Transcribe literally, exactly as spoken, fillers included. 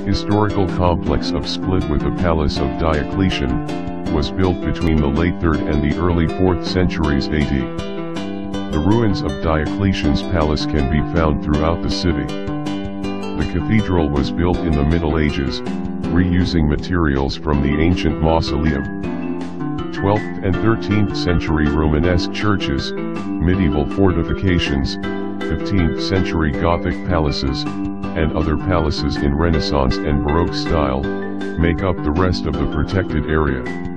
historical complex of Split with the Palace of Diocletian, was built between the late third and the early fourth centuries A D. The ruins of Diocletian's palace can be found throughout the city. The cathedral was built in the Middle Ages, reusing materials from the ancient mausoleum. twelfth and thirteenth century Romanesque churches, medieval fortifications, fifteenth century Gothic palaces, and other palaces in Renaissance and Baroque style, make up the rest of the protected area.